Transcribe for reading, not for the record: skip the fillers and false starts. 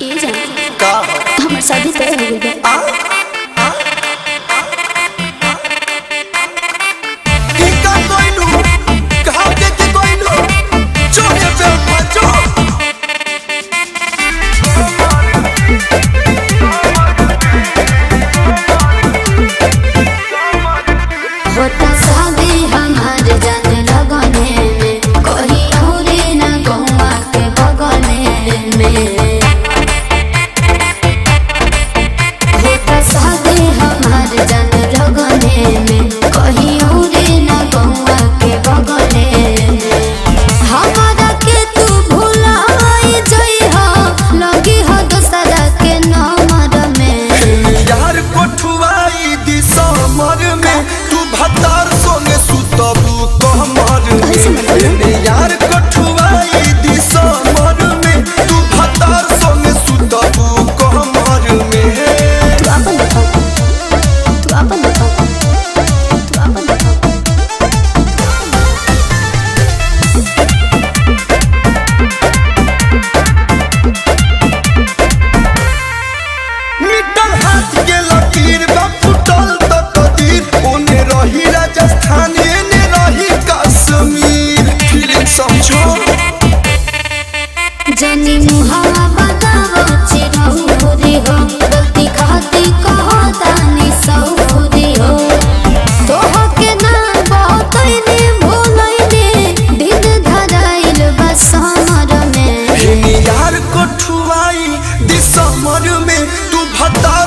ए जान का हमर शादी तय हो गइल बा। ई का कोइलू कहां के कोइलू छोड़े पे मचो होता शादी हमार जान लगने में कोई और ना गौवा के बगने में। होता शादी हमार जान लगने में कोई और ना गौवा के बगने में। हमारा के तू भुलाई जइहा लगी हो दूसरा के नंबर में। यार कोठुआई दिसमर में तू भतार सोने सुतबू कमर में। यार कोठुआई दिसमर में तू भतार सोने सुतबू कमर में। तू अपन देखो तू अपन देखो तू अपन देखो। मिटल हाथ के लकीर बा फुटल तो कदीर ओने रही राजस्थान एने रही कश्मीर। फीलिंग समझो जानी मुहावा बताओ चिरहुरी हो गलती खाती कहो तानी सहुरी हो। तोह के ना बहुतैने भूलैने दिन धराइल बस हमर में। यार कोठुआई दिसमर में तू भता